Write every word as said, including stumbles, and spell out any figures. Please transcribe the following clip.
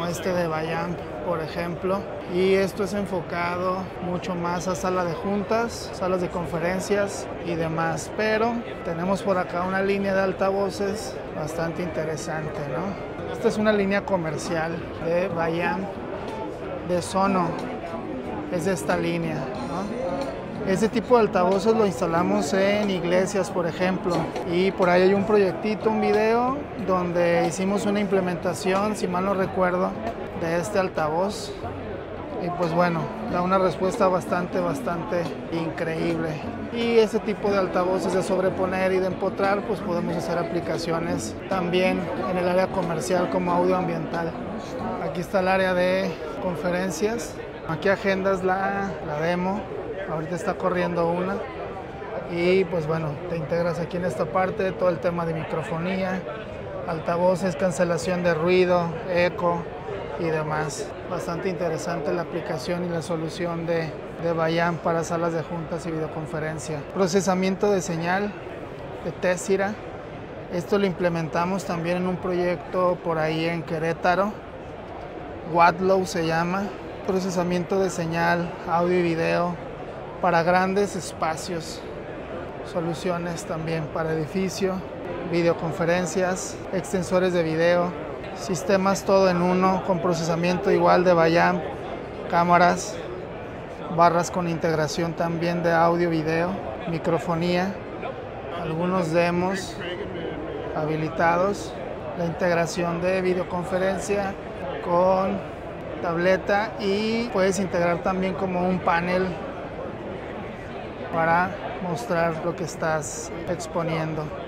este de Bayamp, por ejemplo. Y esto es enfocado mucho más a sala de juntas, salas de conferencias y demás. Pero tenemos por acá una línea de altavoces bastante interesante, ¿no? Esta es una línea comercial de Bayamp, de Sono. Es de esta línea, ¿no? Este tipo de altavoces lo instalamos en iglesias, por ejemplo, y por ahí hay un proyectito, un video, donde hicimos una implementación, si mal no recuerdo, de este altavoz. Y pues bueno, da una respuesta bastante, bastante increíble. Y ese tipo de altavoces de sobreponer y de empotrar, pues podemos hacer aplicaciones también en el área comercial como audio ambiental. Aquí está el área de conferencias. Aquí agendas la, la demo. Ahorita está corriendo una y pues bueno, te integras aquí en esta parte, todo el tema de microfonía, altavoces, cancelación de ruido, eco y demás. Bastante interesante la aplicación y la solución de, de Bayamp para salas de juntas y videoconferencia. Procesamiento de señal de Tessira. Esto lo implementamos también en un proyecto por ahí en Querétaro. Wadlow se llama. Procesamiento de señal, audio y video para grandes espacios, soluciones también para edificio, videoconferencias, extensores de video, sistemas todo en uno con procesamiento igual de Bayamp, cámaras, barras con integración también de audio, video, microfonía, algunos demos habilitados, la integración de videoconferencia con tableta y puedes integrar también como un panel para mostrar lo que estás exponiendo.